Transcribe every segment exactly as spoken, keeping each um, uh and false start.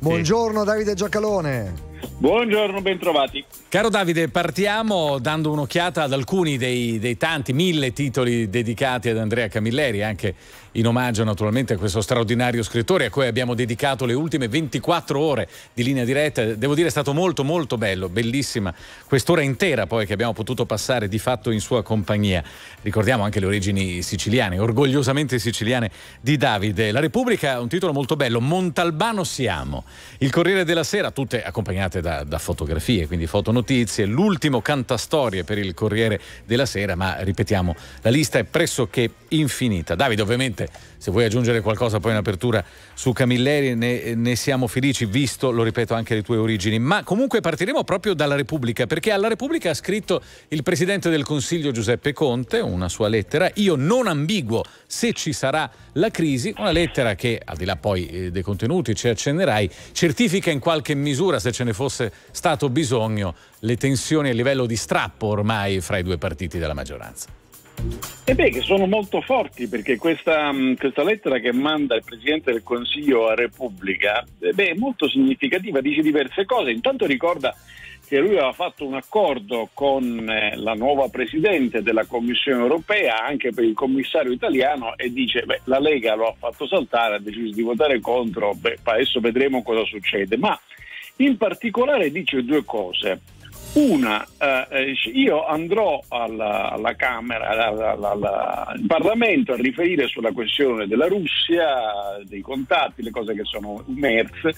Buongiorno Davide Giacalone. Buongiorno, bentrovati. Caro Davide, partiamo dando un'occhiata ad alcuni dei, dei tanti mille titoli dedicati ad Andrea Camilleri, anche in omaggio naturalmente a questo straordinario scrittore a cui abbiamo dedicato le ultime ventiquattro ore di linea diretta. Devo dire è stato molto molto bello, bellissima quest'ora intera poi che abbiamo potuto passare di fatto in sua compagnia. Ricordiamo anche le origini siciliane, orgogliosamente siciliane di Davide. La Repubblica, un titolo molto bello, Montalbano siamo. Il Corriere della Sera, tutte accompagnate da, da fotografie, quindi fotonotizie. L'ultimo cantastorie per il Corriere della Sera, ma ripetiamo, la lista è pressoché infinita. Davide, ovviamente, se vuoi aggiungere qualcosa poi in apertura su Camilleri ne, ne siamo felici, visto, lo ripeto, anche le tue origini. Ma comunque partiremo proprio dalla Repubblica, perché alla Repubblica ha scritto il Presidente del Consiglio Giuseppe Conte, una sua lettera, io non ambiguo se ci sarà la crisi, una lettera che, al di là poi dei contenuti, ci accennerai, certifica in qualche misura, se ce ne fosse stato bisogno, le tensioni a livello di strappo ormai fra i due partiti della maggioranza. E beh, che sono molto forti, perché questa, questa lettera che manda il Presidente del Consiglio a Repubblica eh beh, è molto significativa, dice diverse cose. Intanto ricorda che lui aveva fatto un accordo con eh, la nuova Presidente della Commissione Europea anche per il commissario italiano, e dice beh, la Lega lo ha fatto saltare, ha deciso di votare contro, beh, adesso vedremo cosa succede. Ma in particolare dice due cose. Una, eh, io andrò alla, alla Camera, alla, alla, alla, al Parlamento a riferire sulla questione della Russia, dei contatti, le cose che sono emerse,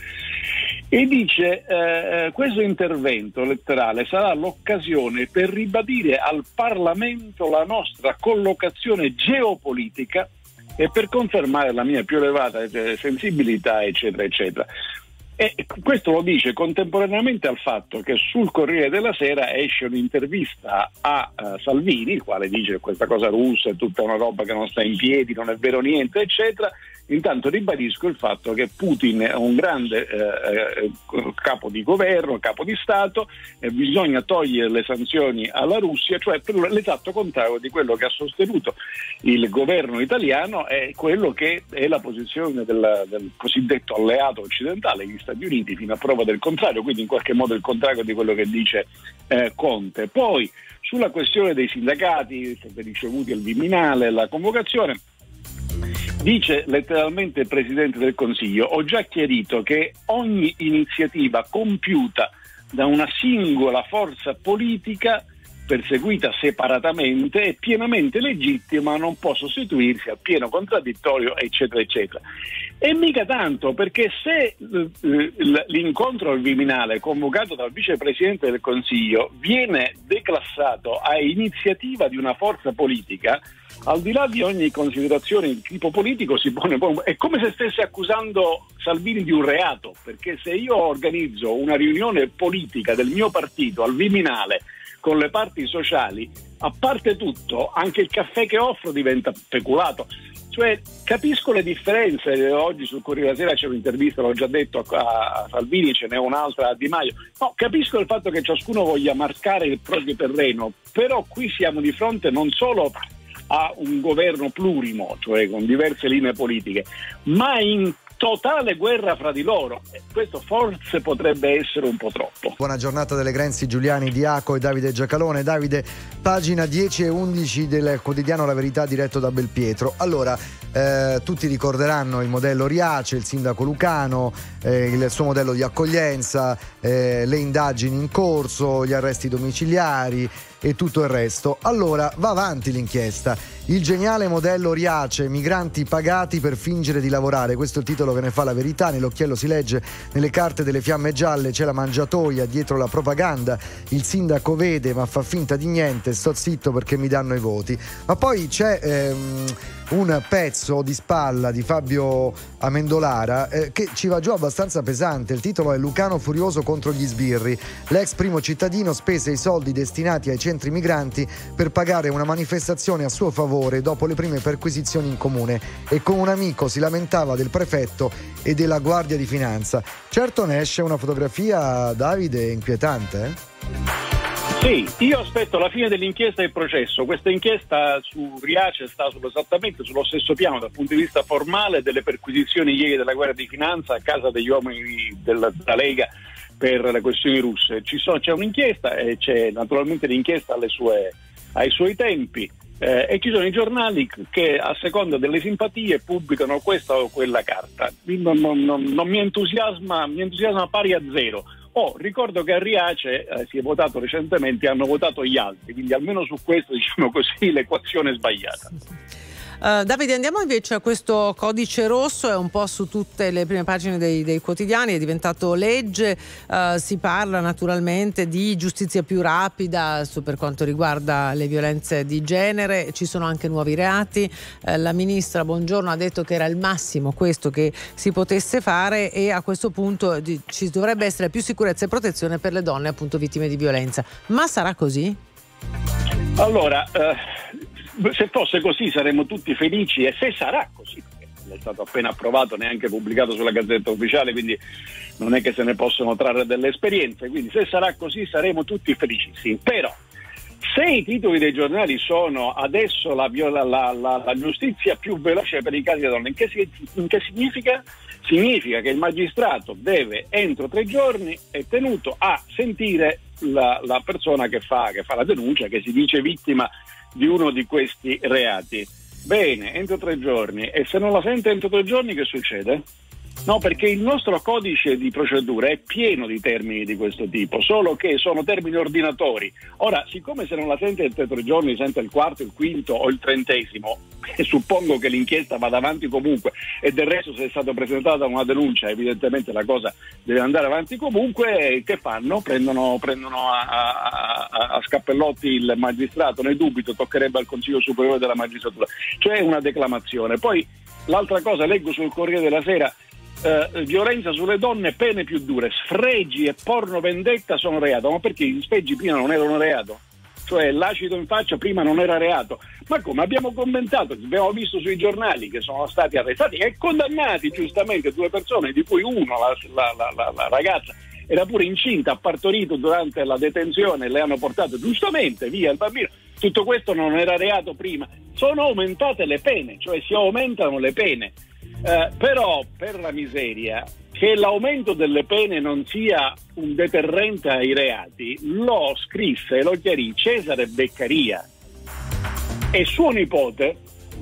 e dice eh, questo intervento letterale sarà l'occasione per ribadire al Parlamento la nostra collocazione geopolitica e per confermare la mia più elevata sensibilità, eccetera, eccetera. E questo lo dice contemporaneamente al fatto che sul Corriere della Sera esce un'intervista a uh, Salvini, il quale dice che questa cosa russa è tutta una roba che non sta in piedi, non è vero niente, eccetera. Intanto ribadisco il fatto che Putin è un grande eh, capo di governo, capo di Stato, e bisogna togliere le sanzioni alla Russia, cioè per l'esatto contrario di quello che ha sostenuto il governo italiano, è quello che è la posizione del, del cosiddetto alleato occidentale, gli Stati Uniti, fino a prova del contrario, quindi in qualche modo il contrario di quello che dice eh, Conte. Poi sulla questione dei sindacati, sempre ricevuti al Viminale, la convocazione, dice letteralmente il Presidente del Consiglio: ho già chiarito che ogni iniziativa compiuta da una singola forza politica, perseguita separatamente, è pienamente legittima, ma non può sostituirsi al pieno contraddittorio, eccetera, eccetera. E mica tanto, perché se l'incontro al Viminale convocato dal Vicepresidente del Consiglio viene declassato a iniziativa di una forza politica, al di là di ogni considerazione di tipo politico, si pone, è come se stesse accusando Salvini di un reato, perché se io organizzo una riunione politica del mio partito al Viminale con le parti sociali, a parte tutto, anche il caffè che offro diventa peculato. Cioè, capisco le differenze. Oggi sul Corriere della Sera c'è un'intervista, l'ho già detto, a Salvini, ce n'è un'altra a Di Maio. No, capisco il fatto che ciascuno voglia marcare il proprio terreno, però qui siamo di fronte non solo a un governo plurimo, cioè con diverse linee politiche, ma in totale guerra fra di loro. E questo forse potrebbe essere un po' troppo. Buona giornata delle Grenzi, Giuliani, Diaco e Davide Giacalone. Davide, pagina dieci e undici del quotidiano La Verità diretto da Belpietro. Allora, eh, tutti ricorderanno il modello Riace, il sindaco lucano, eh, il suo modello di accoglienza, eh, le indagini in corso, gli arresti domiciliari e tutto il resto. Allora, va avanti l'inchiesta. Il geniale modello Riace, migranti pagati per fingere di lavorare. Questo è il titolo che ne fa La Verità. Nell'occhiello si legge: nelle carte delle fiamme gialle c'è la mangiatoia, dietro la propaganda. Il sindaco vede ma fa finta di niente, sto zitto perché mi danno i voti. Ma poi c'è ehm, un pezzo di spalla di Fabio Amendolara eh, che ci va giù abbastanza pesante. Il titolo è Lucano furioso contro gli sbirri. L'ex primo cittadino spese i soldi destinati ai centri migranti per pagare una manifestazione a suo favore dopo le prime perquisizioni in comune, e con un amico si lamentava del prefetto e della Guardia di Finanza. Certo, ne esce una fotografia, Davide, inquietante, eh? Sì, io aspetto la fine dell'inchiesta e il processo. Questa inchiesta su Riace sta sullo, esattamente sullo stesso piano dal punto di vista formale delle perquisizioni ieri della Guardia di Finanza a casa degli uomini della, della Lega per le questioni russe. Ci sono, c'è un'inchiesta e c'è naturalmente l'inchiesta alle sue, ai suoi tempi eh, e ci sono i giornali che a seconda delle simpatie pubblicano questa o quella carta. Non, non, non, non mi entusiasma, mi entusiasma pari a zero. Oh, ricordo che a Riace eh, si è votato recentemente, hanno votato gli altri, quindi almeno su questo, diciamo così, l'equazione è sbagliata. Uh, Davide, andiamo invece a questo codice rosso, è un po' su tutte le prime pagine dei, dei quotidiani, è diventato legge, uh, si parla naturalmente di giustizia più rapida su, per quanto riguarda le violenze di genere, ci sono anche nuovi reati, uh, la ministra Bongiorno ha detto che era il massimo questo che si potesse fare e a questo punto di, ci dovrebbe essere più sicurezza e protezione per le donne appunto vittime di violenza, ma sarà così? Allora, uh... se fosse così saremmo tutti felici e se sarà così, perché non è stato appena approvato, neanche pubblicato sulla Gazzetta Ufficiale, quindi non è che se ne possono trarre delle esperienze, quindi se sarà così saremo tutti felicissimi. Però se i titoli dei giornali sono adesso la, la, la, la, la giustizia più veloce per i casi di donne, in che, si, in che significa? Significa che il magistrato deve entro tre giorni è tenuto a sentire la, la persona che fa, che fa la denuncia, che si dice vittima di uno di questi reati. Bene, entro tre giorni. E se non la sente entro tre giorni che succede? No, perché il nostro codice di procedura è pieno di termini di questo tipo, solo che sono termini ordinatori. Ora, siccome se non la sente entro tre giorni, sente il quarto, il quinto o il trentesimo, e suppongo che l'inchiesta vada avanti comunque, e del resto se è stata presentata una denuncia evidentemente la cosa deve andare avanti comunque, che fanno? Prendono, prendono a, a, a, a scappellotti il magistrato, ne dubito, toccherebbe al Consiglio Superiore della Magistratura, cioè una declamazione. Poi l'altra cosa, leggo sul Corriere della Sera, Uh, violenza sulle donne, pene più dure, sfregi e porno vendetta sono reato. Ma perché gli sfregi prima non erano reato? Cioè l'acido in faccia prima non era reato? Ma come? Abbiamo commentato, abbiamo visto sui giornali che sono stati arrestati e condannati giustamente due persone, di cui uno, la, la, la, la, la ragazza, era pure incinta, ha partorito durante la detenzione, le hanno portato giustamente via il bambino. Tutto questo non era reato prima. Sono aumentate le pene, cioè si aumentano le pene. Eh, però per la miseria, che l'aumento delle pene non sia un deterrente ai reati, lo scrisse e lo chiarì Cesare Beccaria, e suo nipote,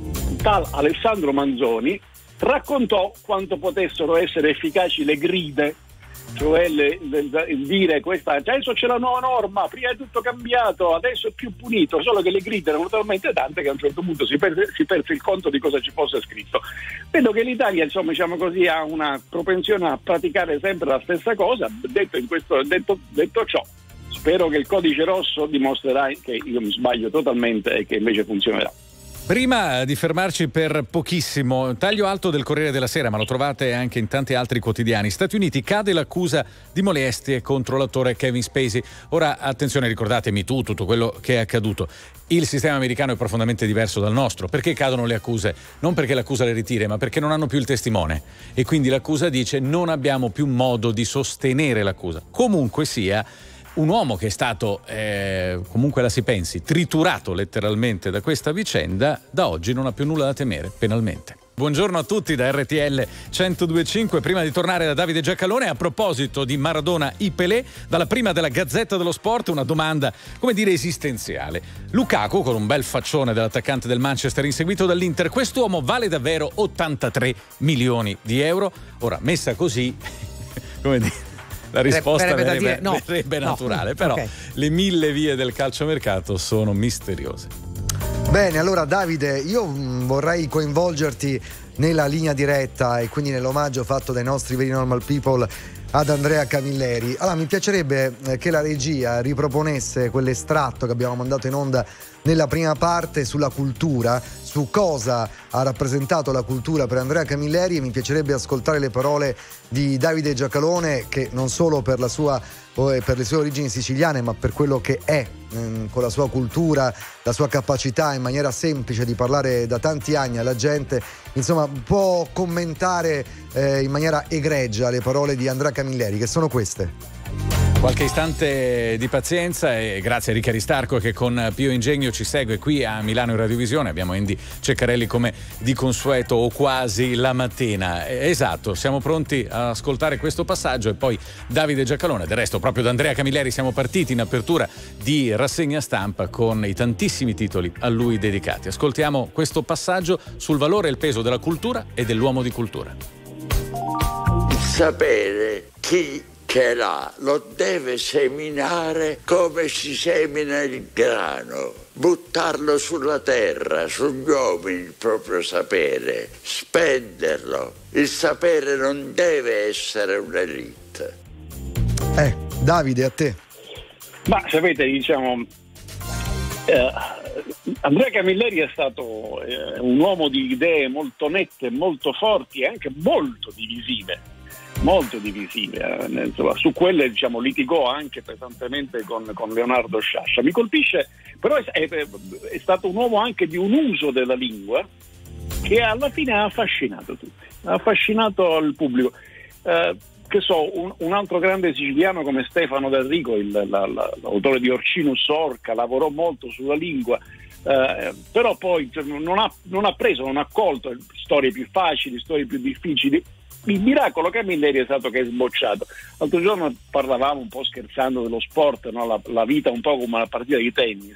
tal Alessandro Manzoni, raccontò quanto potessero essere efficaci le gride, cioè le, le, il dire questa adesso c'è la nuova norma, prima è tutto cambiato, adesso è più punito, solo che le grida erano talmente tante che a un certo punto si perse, si perse il conto di cosa ci fosse scritto. Vedo che l'Italia, insomma, diciamo così, ha una propensione a praticare sempre la stessa cosa. Detto, in questo, detto, detto ciò, spero che il codice rosso dimostrerà che io mi sbaglio totalmente e che invece funzionerà. Prima di fermarci per pochissimo, taglio alto del Corriere della Sera, ma lo trovate anche in tanti altri quotidiani. Stati Uniti, cade l'accusa di molestie contro l'attore Kevin Spacey. Ora, attenzione, ricordatemi tu tutto quello che è accaduto. Il sistema americano è profondamente diverso dal nostro. Perché cadono le accuse? Non perché l'accusa le ritira, ma perché non hanno più il testimone. E quindi l'accusa dice non abbiamo più modo di sostenere l'accusa. Comunque sia, un uomo che è stato, eh, comunque la si pensi, triturato letteralmente da questa vicenda, da oggi non ha più nulla da temere penalmente. Buongiorno a tutti da R T L centodue e cinque. Prima di tornare da Davide Giacalone, a proposito di Maradona e Pelé, dalla prima della Gazzetta dello Sport una domanda, come dire, esistenziale. Lukaku, con un bel faccione dell'attaccante del Manchester inseguito dall'Inter, quest'uomo vale davvero ottantatré milioni di euro? Ora, messa così, come dire, la risposta verrebbe, verrebbe, no, verrebbe no, naturale, però okay. Le mille vie del calciomercato sono misteriose. Bene, allora Davide, io vorrei coinvolgerti nella linea diretta e quindi nell'omaggio fatto dai nostri Very Normal People ad Andrea Camilleri. Allora, mi piacerebbe che la regia riproponesse quell'estratto che abbiamo mandato in onda nella prima parte sulla cultura, su cosa ha rappresentato la cultura per Andrea Camilleri, e mi piacerebbe ascoltare le parole di Davide Giacalone, che non solo per la sua per le sue origini siciliane, ma per quello che è, ehm, con la sua cultura, la sua capacità in maniera semplice di parlare da tanti anni alla gente, insomma può commentare eh, in maniera egregia le parole di Andrea Camilleri, che sono queste. Qualche istante di pazienza e grazie a Ricca Aristarco che con Pio Ingegno ci segue qui a Milano in Radiovisione. Abbiamo Andy Ceccarelli come di consueto o quasi la mattina. Esatto, siamo pronti a ascoltare questo passaggio e poi Davide Giacalone. Del resto proprio da Andrea Camilleri siamo partiti in apertura di rassegna stampa con i tantissimi titoli a lui dedicati. Ascoltiamo questo passaggio sul valore e il peso della cultura e dell'uomo di cultura. Sapere chi ce l'ha lo deve seminare come si semina il grano, buttarlo sulla terra, sugli uomini il proprio sapere, spenderlo. Il sapere non deve essere un'elite. Eh, Davide, a te. Ma sapete, diciamo, eh, Andrea Camilleri è stato eh, un uomo di idee molto nette, molto forti e anche molto divisive. molto divisive, eh, insomma, su quelle diciamo litigò anche pesantemente con, con Leonardo Sciascia. Mi colpisce, però è, è, è stato un uomo anche di un uso della lingua che alla fine ha affascinato tutti, ha affascinato il pubblico. Eh, che so, un, un altro grande siciliano come Stefano D'Enrico, il, la, la, l'autore di Orcinus Orca, lavorò molto sulla lingua. Uh, però poi cioè, non, ha, non ha preso, non ha colto storie più facili, storie più difficili. Il miracolo Camilleri è stato che è sbocciato. L'altro giorno parlavamo un po' scherzando dello sport, no? la, la vita un po' come una partita di tennis.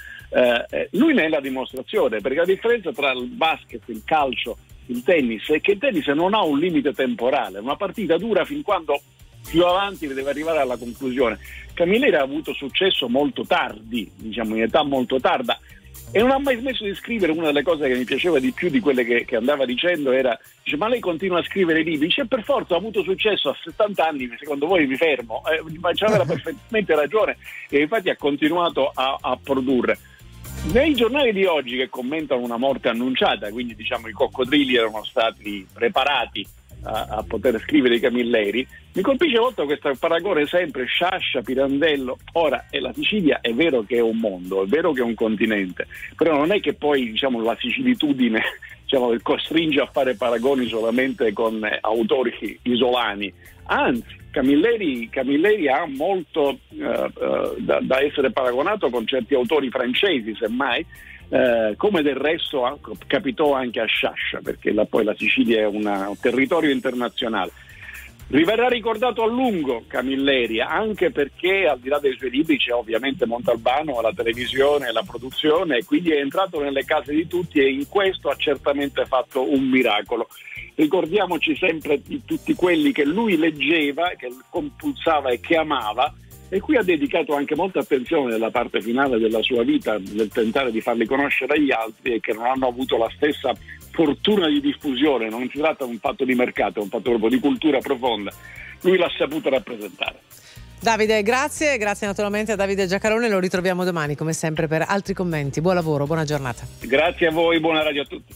Uh, lui ne è la dimostrazione, perché la differenza tra il basket, il calcio, il tennis è che il tennis non ha un limite temporale, una partita dura fin quando più avanti deve arrivare alla conclusione. Camilleri ha avuto successo molto tardi, diciamo in età molto tarda, e non ha mai smesso di scrivere. Una delle cose che mi piaceva di più di quelle che, che andava dicendo era, dice, ma lei continua a scrivere libri? Dice, per forza, ho avuto successo a settanta anni, secondo voi mi fermo? Eh, ma c'aveva perfettamente ragione, e infatti ha continuato a, a produrre. Nei giornali di oggi che commentano una morte annunciata, quindi diciamo i coccodrilli erano stati preparati a, a poter scrivere i Camilleri, mi colpisce molto questo paragone sempre Sciascia, Pirandello. Ora, e la Sicilia è vero che è un mondo, è vero che è un continente, però non è che poi diciamo la similitudine diciamo, costringe a fare paragoni solamente con eh, autori isolani. Anzi, Camilleri, Camilleri ha molto uh, uh, da, da essere paragonato con certi autori francesi, semmai, uh, come del resto capitò anche a Sciascia, perché la, poi la Sicilia è una, un territorio internazionale. Riverrà ricordato a lungo Camilleri, anche perché al di là dei suoi libri c'è ovviamente Montalbano, la televisione, la produzione, e quindi è entrato nelle case di tutti e in questo ha certamente fatto un miracolo. Ricordiamoci sempre di tutti quelli che lui leggeva, che compulsava e che amava, e qui ha dedicato anche molta attenzione nella parte finale della sua vita nel tentare di farli conoscere agli altri e che non hanno avuto la stessa fortuna di diffusione. Non si tratta di un fatto di mercato, è un fatto proprio di cultura profonda. Lui l'ha saputo rappresentare. Davide, grazie, grazie naturalmente a Davide Giacalone, lo ritroviamo domani come sempre per altri commenti. Buon lavoro, buona giornata. Grazie a voi, buona radio a tutti.